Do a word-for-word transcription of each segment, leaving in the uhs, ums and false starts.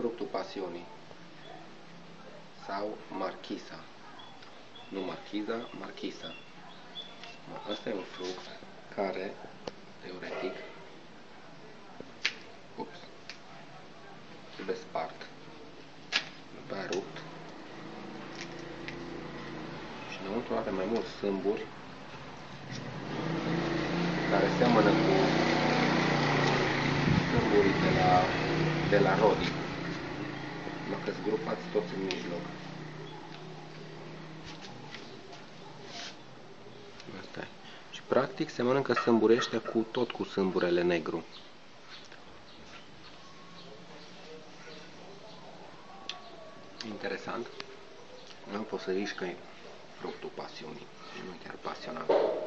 fructul pasiunii sau marchisa. Nu marchiza, marchisa. Asta e un fruct care, teoretic, ups, trebuie spart, după aia rupt și înăuntru are mai mulți sâmburi care seamănă cu sâmburii de la, de la Rodi, numai că-s grupați toți în mijloc. Asta e. Și practic se mănâncă sâmburii ăștia cu tot cu sâmburele negru. Interesant. Nu poți să zici că e fructul pasiunii. Nu e chiar pasionant.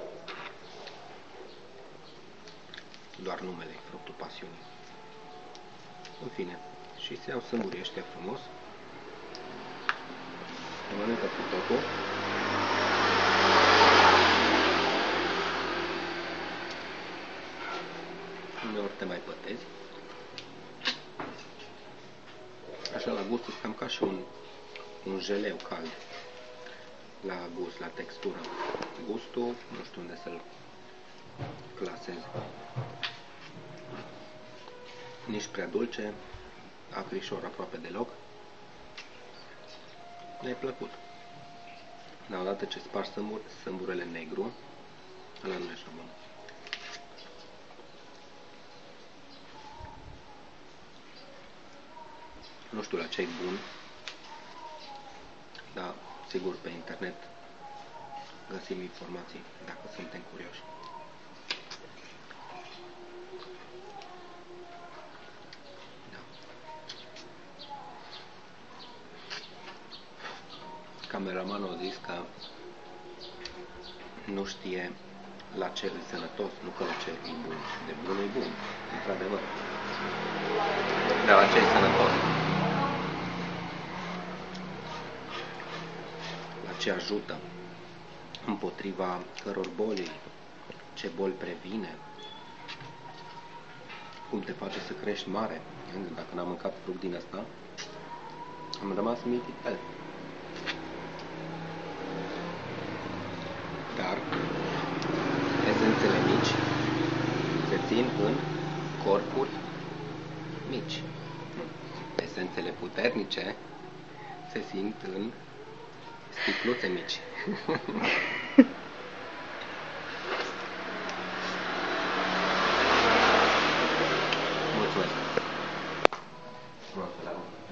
Doar numele e fructul pasiunii. În fine. Și se iau sâmburii ăștia frumos. Se mănâncă cu totul. Uneori te mai pătezi. Așa la gust cam ca și un, un jeleu cald. La gust, la textură. Gustul, nu știu unde să-l clasez. Nici prea dulce, acrișor aproape deloc. Mi-a plăcut. Dar odată ce spargi sâmbur, sâmburele negru, ăla nu e așa bun. Nu știu la ce e bun, dar sigur pe internet găsim informații dacă suntem curioși. Da. Cameramanul a zis că nu știe la ce e sănătos, nu că la ce e bun. De bun e bun, într-adevăr. Dar la ce e sănătos? La ce ajută? Împotriva căror boli? Ce boli previne? Cum te face să crești mare? Dacă n-am mâncat fruct din asta, am rămas mititel. Dar esențele mici se țin în corpuri mici. Esențele puternice se simt în sticluțe mici. Mulțumesc!